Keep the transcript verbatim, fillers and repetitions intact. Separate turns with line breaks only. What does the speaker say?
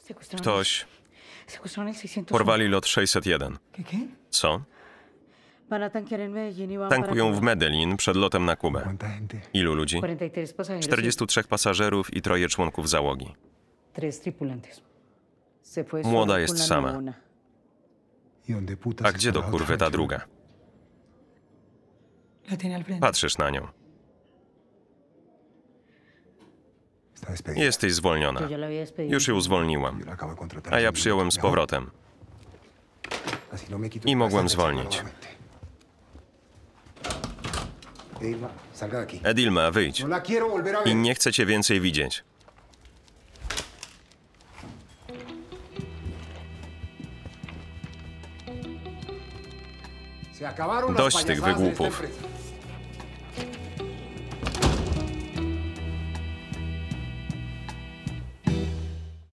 Ktoś... Porwali lot sześćset jeden. Co? Tankują w Medellin przed lotem na Kubę. Ilu ludzi? czterdziestu trzech pasażerów i troje członków załogi. Młoda jest sama. A gdzie do kurwy ta druga? Patrzysz na nią. Jesteś zwolniona. Już ją zwolniłam. A ja przyjąłem z powrotem. I mogłem zwolnić. Edilma, wyjdź. I nie chcę cię więcej widzieć. Dość tych wygłupów.